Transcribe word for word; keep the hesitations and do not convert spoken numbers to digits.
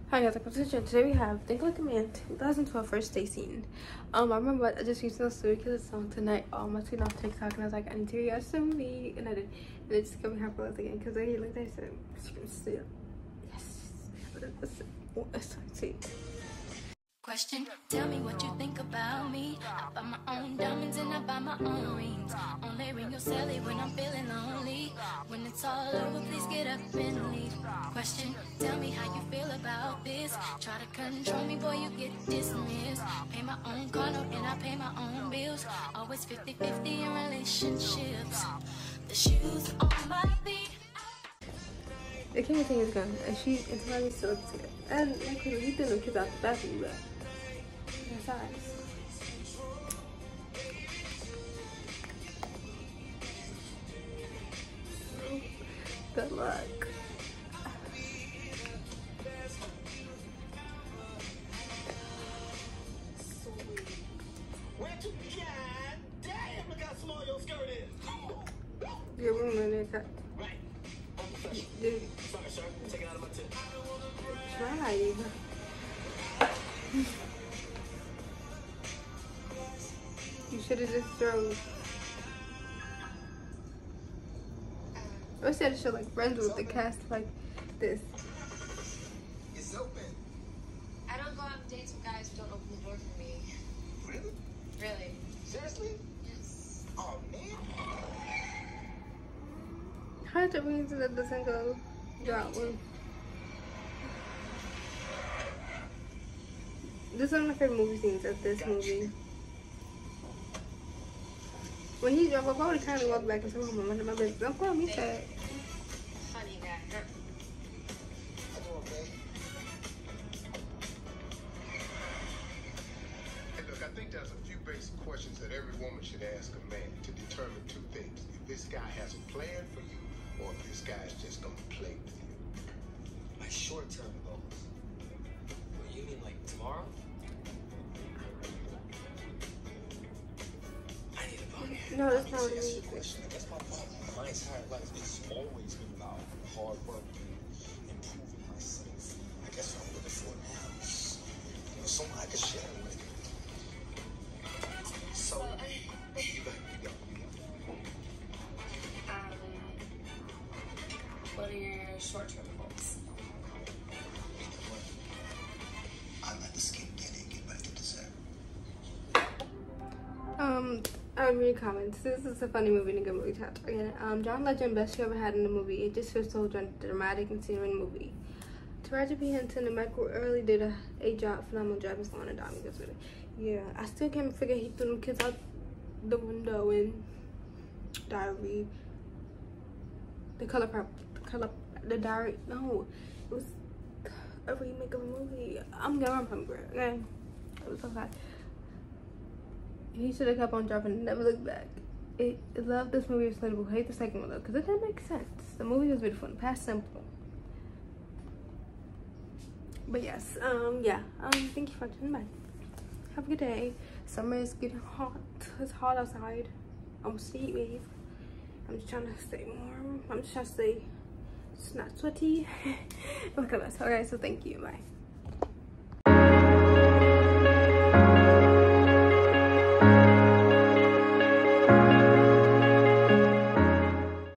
Hi guys, welcome to the channel. Today we have Think Like a Man twenty twelve first day scene. Um, I remember I just used to the because it's song tonight. Um, I seen off TikTok and I was like, I need to react to the movie, and I did. And it just got me happy again because I like I said, still, yes, it's, it's sexy. Question, tell me what you think about me. I buy my own diamonds and I buy my own rings. Only ring your celly when I'm feeling lonely. When it's all over, please get up and leave. Question, tell me how you feel about this. Try to control me, boy, you get dismissed. Pay my own condo and I pay my own bills. Always fifty fifty in relationships. The shoes on my feet. The king thing is gone, and she and somebody still looks good. And like when he threw the kids out the bathroom, but that's eyes. Good luck. Damn, look how small your skirt is. Your room in there. Dude. Sorry, sir. Take it out of my tip. Try. You should have just thrown. I said it should like friends with the cast like this. It's open. I don't go on dates with guys who don't open the door for me. Really? Really? Seriously? Yes. Oh, man. How did it mean that doesn't go drop one? This is one of my favorite movie scenes of this movie. When he drove up, I would kind of walk back and say, "Oh, my my business. Don't call me fat." Funny guy. I do okay. Hey, look, I think there's a few basic questions that every woman should ask a man to determine two things. If this guy has a plan for you, or if this guy is just gonna play with you. My short-term goals. What, you mean like tomorrow? I need a bone. No, that's not what it That's means. your question. That's my problem. My entire life it's always been about hard work and improving myself. I guess what I'm looking for now is, you know, someone I can share with. So, Well, I- you go, you go, you go. Um, what are your short-term goals? I'd like to skip Danny and get back to dessert. Um, I read comments. This is a funny movie and a good movie to watch. Again, um, John Legend, best you ever had in the movie. It just feels so dramatic and scenery in the movie. Taraji P. Henson and Michael Early did a, a job, phenomenal job in Salon and Diamond. That's really, yeah. I still can't figure he threw them kids out the window in Diary. The color purple, the color, the Diary. No, it was a remake of a movie. I'm gonna remember it. Okay, it was so bad. He should have kept on dropping and never looked back. It, I love this movie. It's relatable. Hate the second one though, because it didn't make sense. The movie was beautiful and past simple. But yes, um, yeah. Um, thank you for watching. Bye. Have a good day. Summer is getting hot. It's hot outside. Almost heat wave. I'm just trying to stay warm. I'm just trying to stay. It's not sweaty. Look at this. Alright, so thank you. Bye.